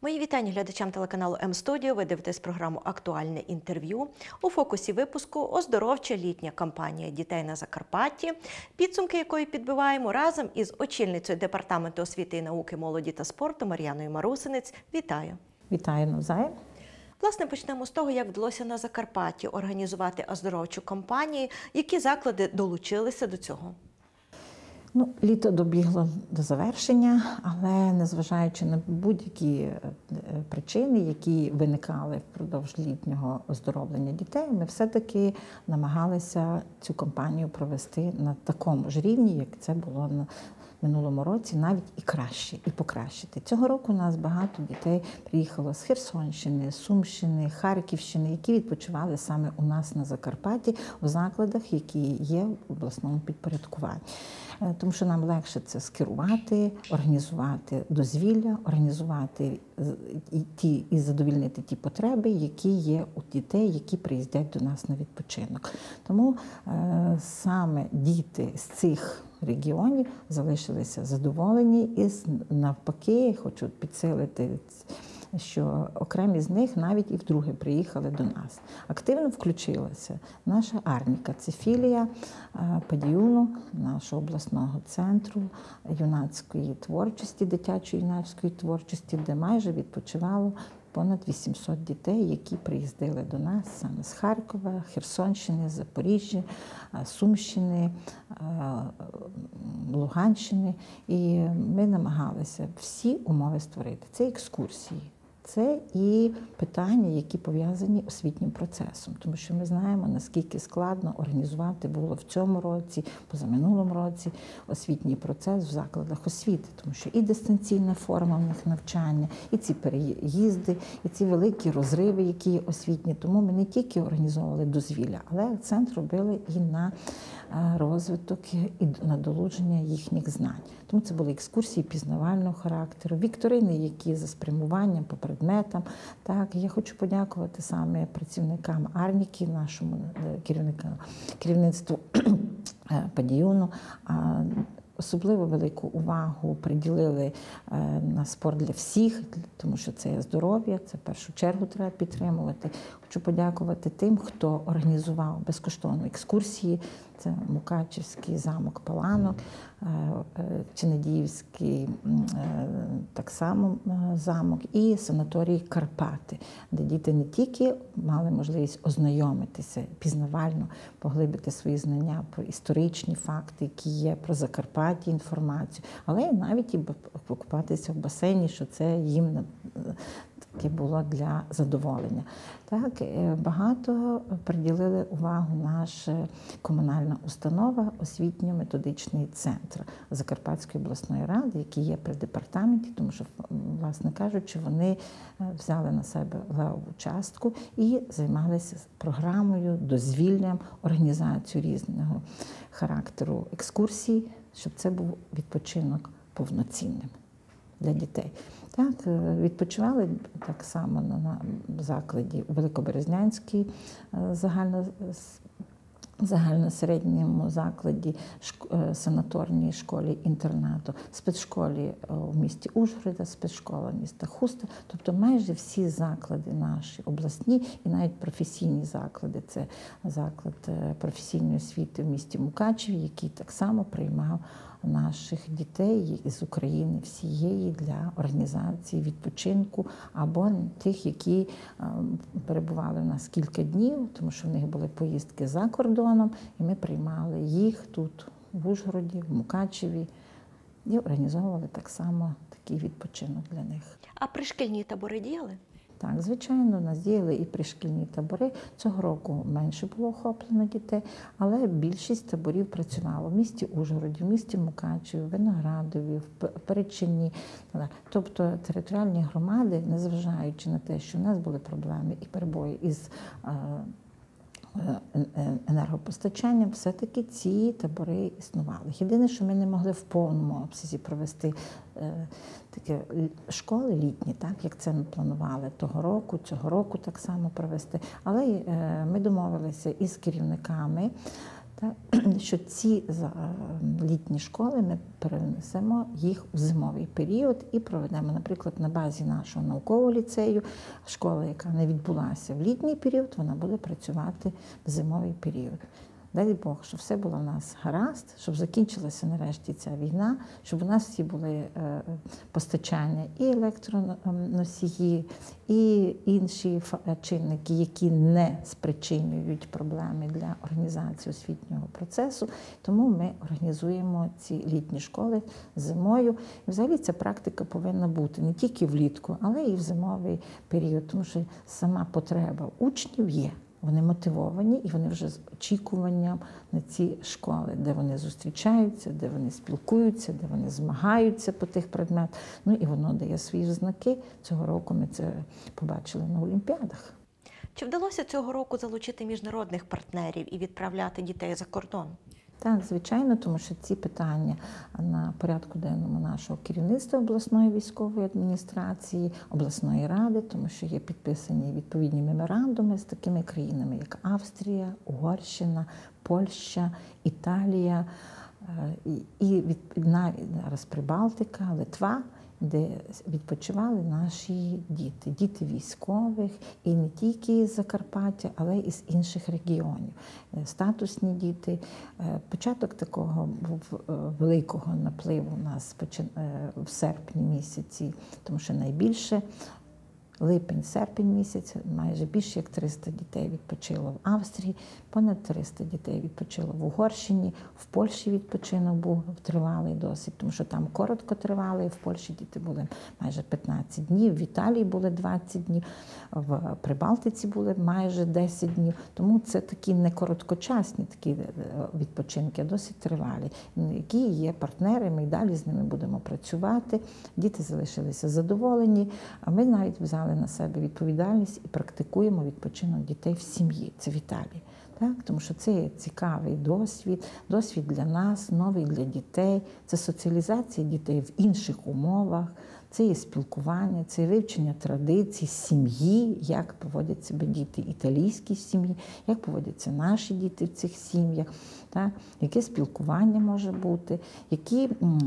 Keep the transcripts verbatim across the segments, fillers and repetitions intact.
Мої вітання глядачам телеканалу М-студіо. Ви дивитесь програму «Актуальне інтерв'ю». У фокусі випуску оздоровча літня кампанія дітей на Закарпатті, підсумки якої підбиваємо разом із очільницею Департаменту освіти і науки, молоді та спорту Мар'яною Марусинець. Вітаю! Вітаю навзаєм! Власне, почнемо з того, як вдалося на Закарпатті організувати оздоровчу кампанію. Які заклади долучилися до цього? Ну, літо добігло до завершення, але незважаючи на будь-які причини, які виникали впродовж літнього оздоровлення дітей, ми все-таки намагалися цю кампанію провести на такому ж рівні, як це було на минулому році, навіть і краще, і покращити. Цього року у нас багато дітей приїхало з Херсонщини, Сумщини, Харківщини, які відпочивали саме у нас на Закарпатті у закладах, які є в обласному підпорядкуванні. Тому що нам легше це скерувати, організувати дозвілля, організувати і, ті, і задовільнити ті потреби, які є у дітей, які приїздять до нас на відпочинок. Тому е, саме діти з цих регіонів залишилися задоволені і навпаки, хочу підсилити, що окремі з них навіть і вдруге приїхали до нас. Активно включилася наша Арніка. Це філія Падіюну, нашого обласного центру юнацької творчості, дитячої юнацької творчості, де майже відпочивало понад вісімсот дітей, які приїздили до нас саме з Харкова, Херсонщини, Запоріжжя, Сумщини, Луганщини. І ми намагалися всі умови створити. Це екскурсії. Це і питання, які пов'язані освітнім процесом. Тому що ми знаємо, наскільки складно організувати було в цьому році, позаминулому році освітній процес в закладах освіти. Тому що і дистанційна форма в них навчання, і ці переїзди, і ці великі розриви, які є освітні. Тому ми не тільки організовували дозвілля, але акцент робили і на розвиток, і на долучення їхніх знань. Тому це були екскурсії пізнавального характеру, вікторини, які за спрямуванням по предметам. Так, я хочу подякувати саме працівникам Арніки, нашому керівництву Падіюну. Особливо велику увагу приділили на спорт для всіх, тому що це є здоров'я, це в першу чергу треба підтримувати. Хочу подякувати тим, хто організував безкоштовні екскурсії. Це Мукачівський замок Паланок, Чинадіївський так само замок і санаторій Карпати, де діти не тільки мали можливість ознайомитися пізнавально, поглибити свої знання про історичні факти, які є, про Закарпаття інформацію, але й навіть і покупатися в басейні, що це їм таке було для задоволення. Так, багато приділили увагу наша комунальна установа, освітньо-методичний центр Закарпатської обласної ради, який є при департаменті, тому що, власне кажучи, вони взяли на себе левову частку і займалися програмою, дозвіллям, організацією різного характеру екскурсій, щоб це був відпочинок повноцінним для дітей. Так, відпочивали так само на закладі у Великоберезнянській загально, загальносередньому закладі, санаторній школі-інтернату, спецшколі в місті Ужгорода, спецшкола міста Хуста. Тобто майже всі заклади наші обласні і навіть професійні заклади. Це заклад професійної освіти в місті Мукачеві, який так само приймав наших дітей з України всієї для організації відпочинку або тих, які перебували у нас кілька днів, тому що в них були поїздки за кордоном, і ми приймали їх тут, в Ужгороді, в Мукачеві, і організовували так само такий відпочинок для них. А пришкільні табори діяли? Так, звичайно, у нас діяли і пришкільні табори. Цього року менше було охоплено дітей, але більшість таборів працювало в місті Ужгороді, в місті Мукачеві, в Виноградові, в Перечині. Тобто територіальні громади, незважаючи на те, що в нас були проблеми і перебої із енергопостачанням, все-таки ці табори існували. Єдине, що ми не могли в повному обсязі провести е, такі школи літні, так, як це ми планували того року, цього року так само провести. Але е, ми домовилися із керівниками так, що ці літні школи ми перенесемо їх у зимовий період і проведемо, наприклад, на базі нашого наукового ліцею, школа, яка не відбулася в літній період, вона буде працювати в зимовий період. Дай Бог, щоб все було в нас гаразд, щоб закінчилася нарешті ця війна, щоб у нас всі були постачання і електроносії, і інші чинники, які не спричинюють проблеми для організації освітнього процесу. Тому ми організуємо ці літні школи зимою. І взагалі ця практика повинна бути не тільки влітку, але і в зимовий період, тому що сама потреба учнів є. Вони мотивовані і вони вже з очікуванням на ці школи, де вони зустрічаються, де вони спілкуються, де вони змагаються по тих предметах. Ну і воно дає свої знаки. Цього року ми це побачили на Олімпіадах. Чи вдалося цього року залучити міжнародних партнерів і відправляти дітей за кордон? Так, звичайно, тому що ці питання на порядку денному нашого керівництва обласної військової адміністрації, обласної ради, тому що є підписані відповідні меморандуми з такими країнами, як Австрія, Угорщина, Польща, Італія і від, навіть зараз Прибалтика, Литва, де відпочивали наші діти, діти військових, і не тільки з Закарпаття, але і з інших регіонів. Статусні діти. Початок такого великого напливу у нас в серпні місяці, тому що найбільше липень-серпень місяць, майже більше як триста дітей відпочило в Австрії, понад триста дітей відпочило в Угорщині, в Польщі відпочинок був тривалий досить, тому що там коротко тривали, в Польщі діти були майже п'ятнадцять днів, в Італії були двадцять днів, в Прибалтиці були майже десять днів, тому це такі не короткочасні такі відпочинки, а досить тривалі, які є партнери, ми й далі з ними будемо працювати, діти залишилися задоволені, а ми навіть взяли на себе відповідальність і практикуємо відпочинок дітей в сім'ї. Це в Італії. Так? Тому що це є цікавий досвід, досвід для нас, новий для дітей. Це соціалізація дітей в інших умовах, це є спілкування, це є вивчення традицій, сім'ї, як поводять себе діти італійські сім'ї, як поводяться наші діти в цих сім'ях, так? Яке спілкування може бути, які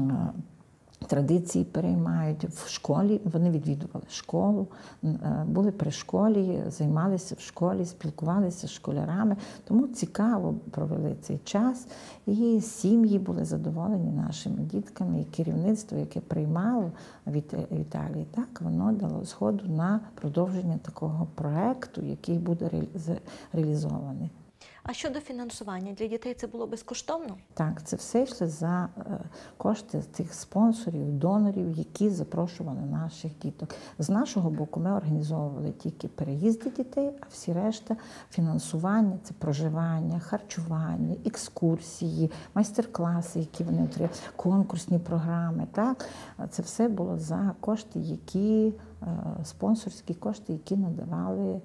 традиції переймають в школі, вони відвідували школу, були при школі, займалися в школі, спілкувалися з школярами, тому цікаво провели цей час, і сім'ї були задоволені нашими дітками, і керівництво, яке приймало від Італії, так, воно дало згоду на продовження такого проекту, який буде реалізований. А щодо фінансування для дітей це було безкоштовно? Так, це все йшло за кошти тих спонсорів, донорів, які запрошували наших діток. З нашого боку ми організовували тільки переїзди дітей, а всі решта фінансування, це проживання, харчування, екскурсії, майстер-класи, які вони отримали, конкурсні програми. Так? Це все було за кошти, які спонсорські кошти, які надавали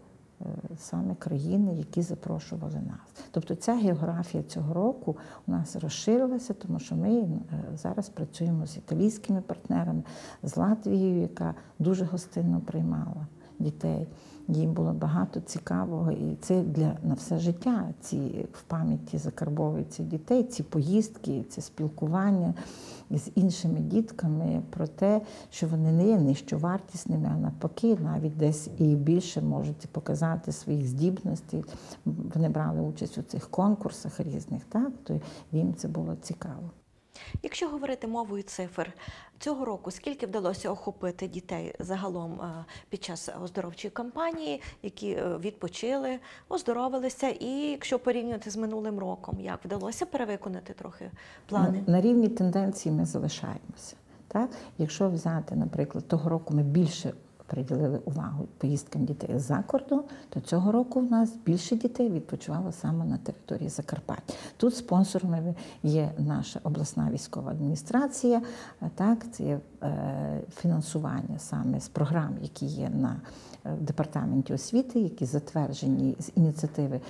саме країни, які запрошували нас. Тобто ця географія цього року у нас розширилася, тому що ми зараз працюємо з італійськими партнерами, з Латвією, яка дуже гостинно приймала дітей. Їм було багато цікавого, і це для на все життя. Ці в пам'яті закарбовуються дітей, ці поїздки, це спілкування з іншими дітками про те, що вони не є нижчовартісними, а навпаки, навіть десь і більше можуть показати своїх здібностей. Вони брали участь у цих конкурсах різних, так, то їм це було цікаво. Якщо говорити мовою цифр, цього року скільки вдалося охопити дітей загалом під час оздоровчої кампанії, які відпочили, оздоровилися, і якщо порівнювати з минулим роком, як вдалося перевиконати трохи плани? На рівні тенденції ми залишаємося. Так? Якщо взяти, наприклад, того року ми більше приділили увагу поїздкам дітей за кордон, то цього року в нас більше дітей відпочивало саме на території Закарпаття. Тут спонсорами є наша обласна військова адміністрація, так, це є фінансування саме з програм, які є на департаменті освіти, які затверджені з ініціативи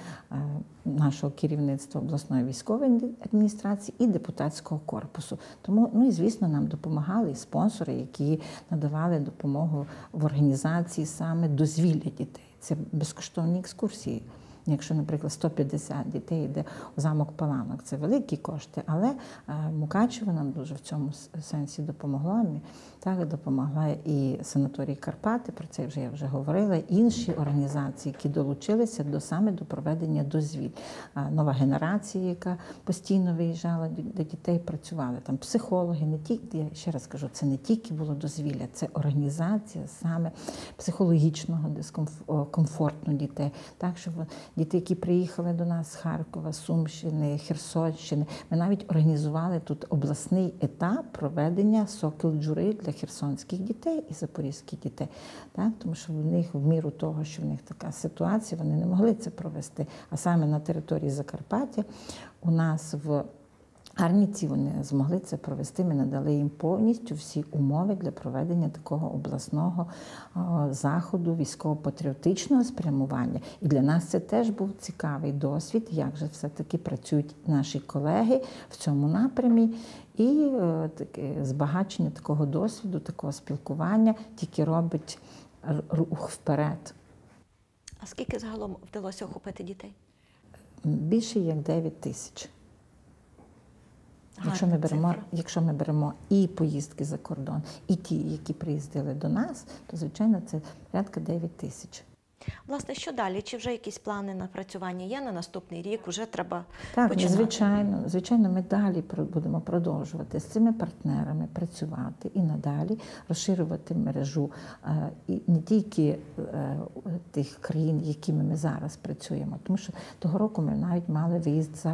нашого керівництва обласної військової адміністрації і депутатського корпусу. Тому, ну і звісно, нам допомагали і спонсори, які надавали допомогу в організації саме дозвілля дітей. Це безкоштовні екскурсії Якщо, наприклад, сто п'ятдесят дітей йде у замок Паланок, це великі кошти, але Мукачево нам дуже в цьому сенсі допомогла. Так, допомогла і санаторій Карпати, про це вже я вже говорила, інші організації, які долучилися до саме до проведення дозвіль. Нова генерація, яка постійно виїжджала до дітей, працювали там психологи, не тільки, я ще раз кажу, це не тільки було дозвілля, це організація саме психологічного дискомфорту дітей. Так, що діти, які приїхали до нас з Харкова, Сумщини, Херсонщини, ми навіть організували тут обласний етап проведення сокіл-джури для херсонських дітей і запорізьких дітей. Так, тому що в них, в міру того, що в них така ситуація, вони не могли це провести. А саме на території Закарпаття у нас в Арніці вони змогли це провести, ми надали їм повністю всі умови для проведення такого обласного заходу військово-патріотичного спрямування. І для нас це теж був цікавий досвід, як же все-таки працюють наші колеги в цьому напрямі. І таке збагачення такого досвіду, такого спілкування тільки робить рух вперед. А скільки загалом вдалося охопити дітей? Більше як дев'ять тисяч. Якщо ми, беремо, якщо ми беремо і поїздки за кордон, і ті, які приїздили до нас, то, звичайно, це порядка дев'ять тисяч. Власне, що далі? Чи вже якісь плани напрацювання є на наступний рік? Уже треба так, починати? звичайно. Звичайно, ми далі будемо продовжувати з цими партнерами працювати і надалі розширювати мережу і не тільки тих країн, якими ми зараз працюємо. Тому що того року ми навіть мали виїзд за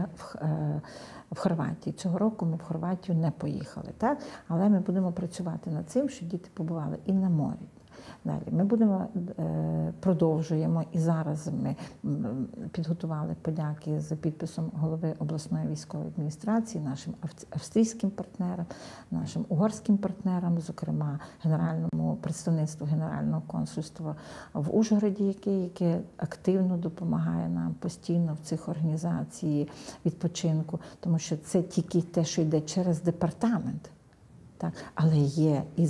в Хорватії. Цього року ми в Хорватію не поїхали, так? Але ми будемо працювати над цим, щоб діти побували і на морі. Далі ми будемо, продовжуємо, і зараз ми підготували подяки за підписом голови обласної військової адміністрації, нашим австрійським партнерам, нашим угорським партнерам, зокрема Генеральному представництву Генерального консульства в Ужгороді, яке, яке активно допомагає нам постійно в цих організації відпочинку, тому що це тільки те, що йде через департамент. Так, але є і,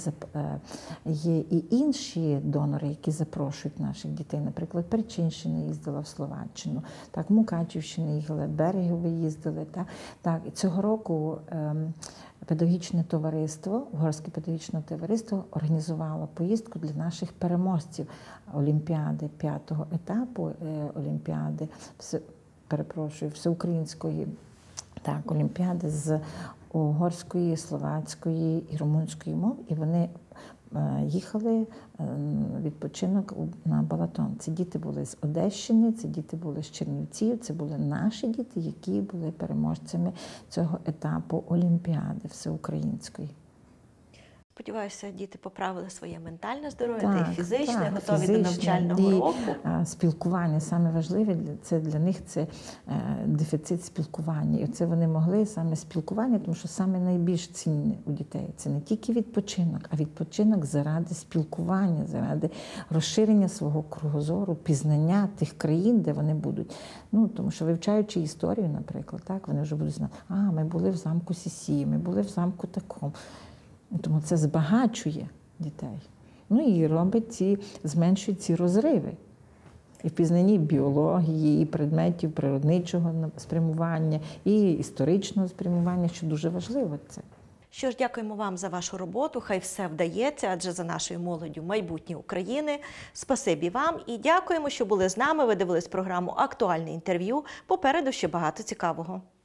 є і інші донори, які запрошують наших дітей. Наприклад, Перечинщина їздила в Словаччину, так, Мукачівщина їздила, Берегово їздили. Так, так. І цього року ем, педагогічне товариство, Угорське педагогічне товариство організувало поїздку для наших переможців Олімпіади п'ятого етапу, е, Олімпіади, все, перепрошую, всеукраїнської так, Олімпіади з угорської, словацької і румунської мов, і вони їхали відпочинок на Балатон. Ці діти були з Одещини, ці діти були з Чернівців, це були наші діти, які були переможцями цього етапу Олімпіади всеукраїнської. Сподіваюся, діти поправили своє ментальне здоров'я так, та і фізичне, так, готові фізичне, до навчального і, року. Спілкування саме важливе, це для них це дефіцит спілкування. І це вони могли саме спілкування, тому що саме найбільш цінне у дітей це не тільки відпочинок, а відпочинок заради спілкування, заради розширення свого кругозору, пізнання тих країн, де вони будуть. Ну, тому що вивчаючи історію, наприклад, так, вони вже будуть знати, а, ми були в замку Сісі, ми були в замку такому. Тому це збагачує дітей. Ну і робить ці, зменшує ці розриви. І в пізнанні біології, і предметів природничого спрямування, і історичного спрямування, що дуже важливо це. Що ж, дякуємо вам за вашу роботу, хай все вдається, адже за нашою молоддю майбутнє України. Спасибі вам і дякуємо, що були з нами, ви дивились програму «Актуальне інтерв'ю». Попереду ще багато цікавого.